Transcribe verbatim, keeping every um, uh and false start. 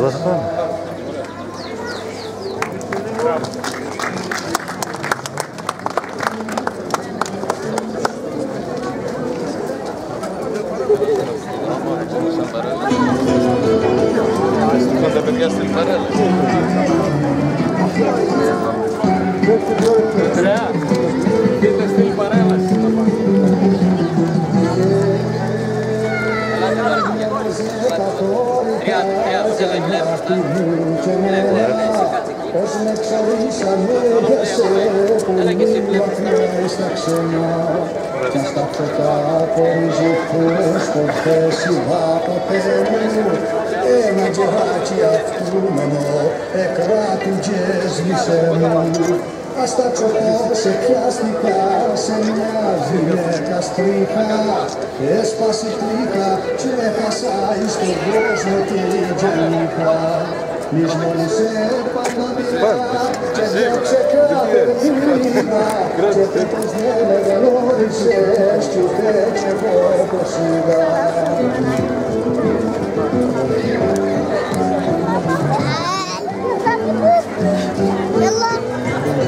τώρα θα πάμε. Con τα παιδιά στην παρέλα. Ωραία. Πείτε στην παρέλαση. Πώς με ξορίσανε για σε που μακριά στα ξένα κι αν στα φωτά χωρίζει φως πως φέσιβα ποτέ μου ένα τζεράκι αυτούμενο εκράτου και σβήσε μου ας τα τσοκώ σε πιάστηκα σε μια γυναίκα στρίχα έσπασε τρίχα και έχασα εις τον κόσμο τη γενικά Λυσμόνισε πάντα μιλά και διώξε κάθε μήνα και πέτος δεν με γνώρισες κι ούτε κι εγώ πως είδα